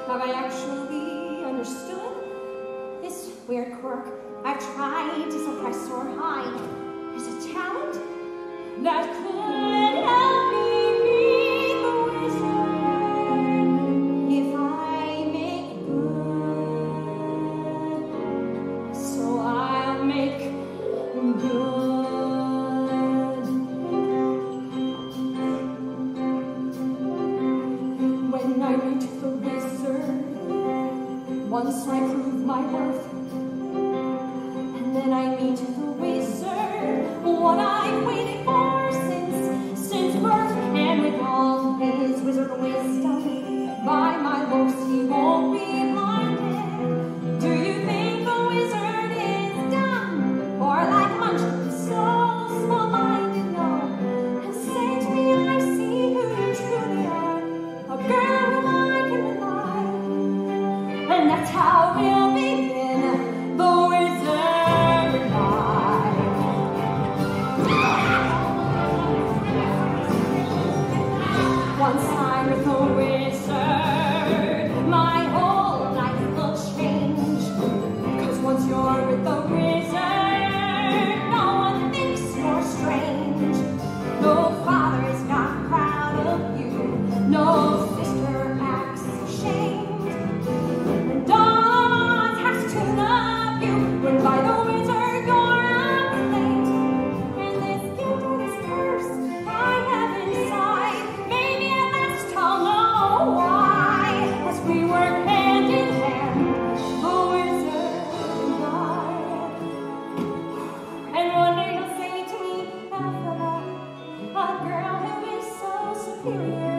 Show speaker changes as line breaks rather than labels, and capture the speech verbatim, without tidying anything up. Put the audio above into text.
Have I actually understood this weird quirk I've tried to suppress or hide is a talent that could help me be the wizard if I make it good. So I'll make good. When I meet the wizard, once I prove my worth, and then I meet the wizard, what I've waited for since, since birth, and with all his wizard wisdom, by my looks he won't be blinded. Do you think the wizard is dumb, or like Munchkin, so small-minded? No, and say to me, I see who you truly are, a girl whom I can rely, and that's how we'll begin the wizard life. Once I'm with the wizard, my whole life will change. 'Cause once you're with the wizard, no one thinks you're strange. No father is not proud of you, no sister acts ashamed, and all odds has to love you when by the wizard you're unclaimed. And this guilt or this curse I have inside, maybe at last I'll know why, as we work hand in hand, the wizard and I. And one day he'll say to me, Elphaba, a girl who is so superior,